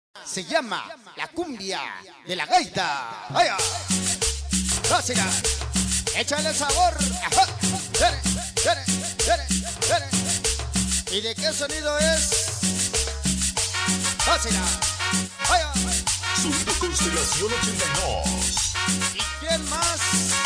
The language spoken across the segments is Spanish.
Se llama la cumbia de la gaita. ¡Vaya! ¡Clásica! ¡Échale sabor! ¡Ajá! ¡Viene! ¡Viene! ¡Viene! ¡Viene! ¿Y de qué sonido es? ¡Clásica! ¡Vaya! Sonido Constelación 82. ¿Y quién más?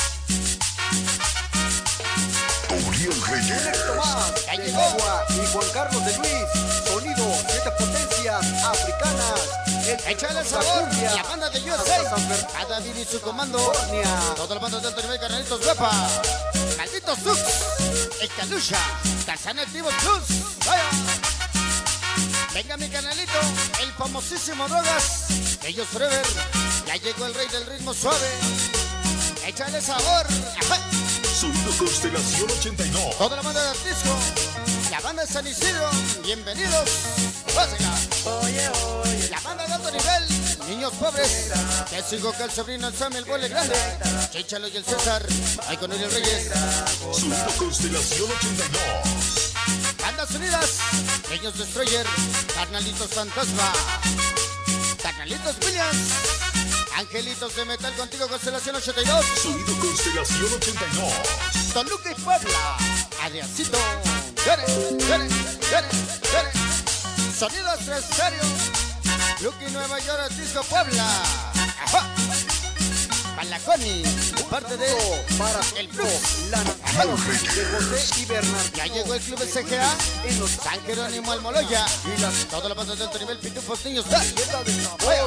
Gabriel Reyes. ¡Ya llegó! Y Juan Carlos de Luis. Sonido 7 potencias africanas. ¡Échale sabor! La banda de USA. Cada David y su comando. Todos los bandos de alto nivel, carnalitos guapa. Malditos Zux. El Calucha. Tarzán Activos Plus. ¡Vaya! Venga mi canalito. El famosísimo Drogas. Ellos Forever. Ya llegó el rey del ritmo suave. ¡Échale sabor! ¡Ajá! Sonido Constelación 82. Toda la banda de Artisco. La banda de San Isidro. Bienvenidos. Básica. Oye, oye. La banda de alto nivel, niños pobres, que sigo que el sobrino el Sam, el Bole Grande, Chichalo y el César, ahí con Uriel Reyes. Sonido Constelación 82. Bandas unidas, niños Destroyer, carnalitos Fantasma, carnalitos Williams, angelitos de metal contigo Constelación 82. Sonido Constelación 82. Toluca y Puebla, Adriancito, viene, viene, viene, viene. Sonidos tres serio. Lucky Nueva York, Disco Puebla. Ajá. Palaconi, parte de Para el Plus. Lana de José y Bernardo. Ya llegó el club SGA en los San Jerónimo Almoloya. Y las Todos los bandos de alto nivel, pitufos, niños. llena de sabor.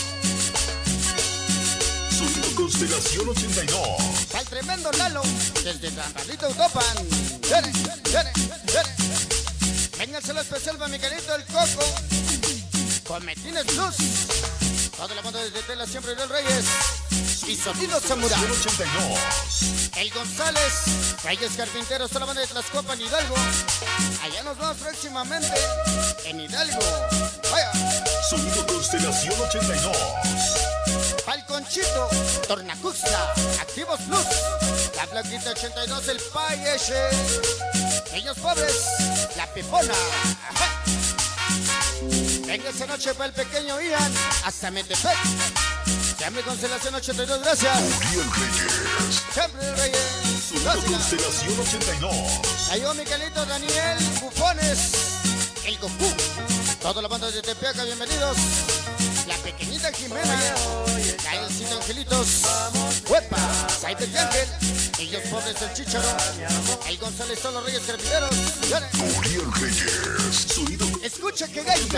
Sonido Constelación 82. Al tremendo Lalo, desde Tambalito Utopan. Viene, viene, viene. Vénganselo especial para mi querido el Coco. Cometines Plus. Toda la banda desde Tela, siempre Uriel Reyes. Y Sonido Samurai. 82. El González, Reyes Carpinteros, toda la banda de Tlaxcopa en Hidalgo. Allá nos vamos próximamente en Hidalgo. Vaya. Sonido Constelación 82. Falconchito, Tornacuxla, Activos Plus. La Plaquita 82, el Payeche. Niños pobres, la Pepona. Ajá. Venga esa noche para el pequeño Ian, hasta Metepec. Siempre Constelación 82, gracias. Gabriel Reyes. Siempre Reyes. Sonido Gracias. Constelación 82. Ahí va Miguelito, Daniel, Bufones, el Goku. Todas las bandas de Tepeaca, bienvenidos. La pequeñita Jimena, Caelcito Angelitos, Huepa, Cyber y Ángel, ellos pobres el Chícharo, el González, todos los Reyes Carpinteros. Gabriel Reyes. Sonido Escucha que gaita,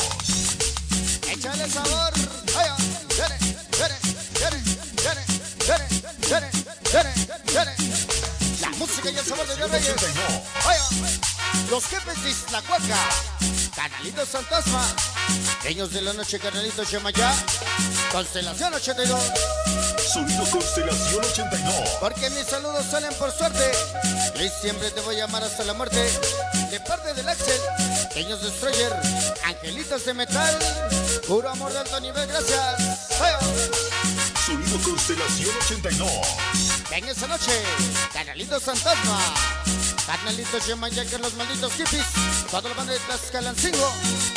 82. échale sabor. Vaya, viene, viene, viene, viene, viene, viene, viene, viene. La música y el sabor de Dios Reyes. 82. Vaya, los jefes de Iztahuaca, Canalitos Fantasma, Niños de la Noche, Canalitos Yemayá, Constelación 82. Sonido Constelación 82. Porque mis saludos salen por suerte. Y siempre te voy a amar hasta la muerte. De parte del Axel, Niños Destroyer, Angelitos de Metal, puro amor de alto nivel, gracias. Vaya. Sonido Constelación 82. Ven esa noche, Canalitos Fantasma, Canalitos Yemayá, que los malditos hippies, toda la banda de Tlaxcalancingo,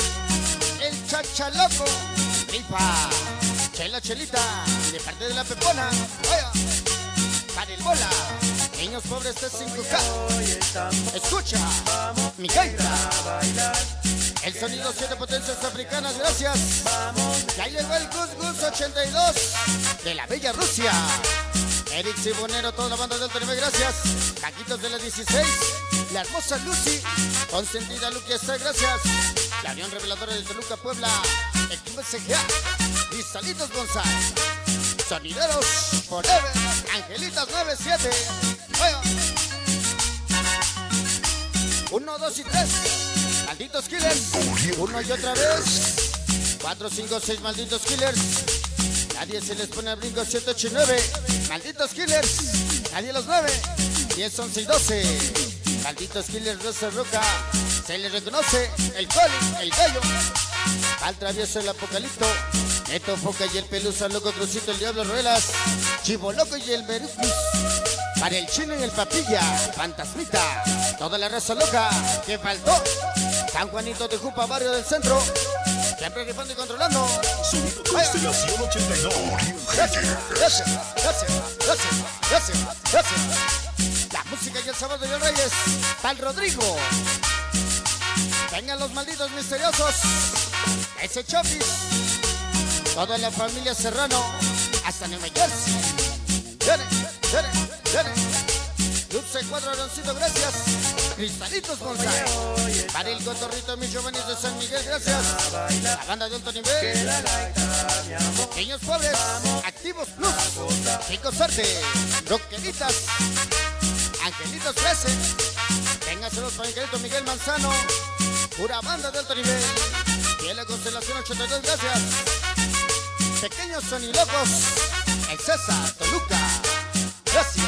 el Chachaloco, Tripa, Chela Chelita, de parte de la Pepona, vaya, para el Bola, niños pobres de 5K, escucha, mi gaita, el sonido 7 potencias africanas, gracias, ya llegó el Gus Gus 82, de la bella Rusia, Eric Sibonero, toda la banda de alto nivel, gracias, Taquitos de la 16, la hermosa Lucy, consentida Lucky está, gracias, la Unión Reveladora de Toluca, Puebla, el Club SGA, Cristalitos Bonsai, Sonideros Forever, Angelitas 97, vaya. 1, 2 y 3, malditos killers, 1 y otra vez, 4, 5, 6, malditos killers, nadie se les pone al brinco, 7, 8 y 9, malditos killers, nadie los 9, 10, 11 y 12, malditos killers, Rosa Roca, se les reconoce, el Coli, el Gallo, al travieso el Apocalipto, Neto Foca y el Pelusa, Loco Crucito, el Diablo Ruelas, Chivo Loco y el Berucus, para el Chino y el Papilla, Fantasmita, toda la raza loca que faltó, San Juanito de Jupa, barrio del centro, Siempre rifando y controlando. Sonido Constelación 82. Gracias. La música y el sabor de los Reyes. Tal Rodrigo. Vengan los malditos misteriosos. Ese Chopis. Toda la familia Serrano. Hasta Nueva Jersey. Viene. Dulce Cuadro Aloncito, gracias. Cristalitos González. Para el Cotorrito Mis Giovanni de San Miguel, gracias. La banda de alto nivel. Niños pobres. Activos Plus. Chicos Arte. Roqueritas. Angelitos 13. Téngaselos para Angelito Miguel Manzano. Pura banda de alto nivel. Y la Constelación 82, gracias. Pequeños sonilocos. El César Toluca. Gracias.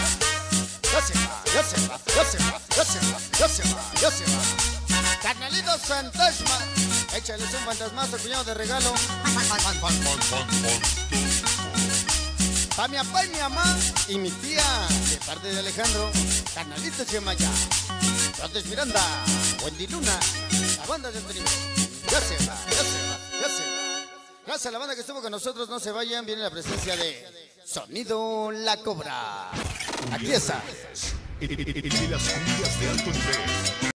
Carnalito Fantasma. Échales un fantasmazo, cuñado de regalo. Pa' mi papá y mi mamá y mi tía, de parte de Alejandro. Carnalito Chemaya. Rotes Miranda. Wendy Luna. La banda del Trinidad. Ya se va. Gracias a la banda que estuvo con nosotros. No se vayan. Viene la presencia de Sonido La Cobra. Aquí está. En las cumbias de alto nivel.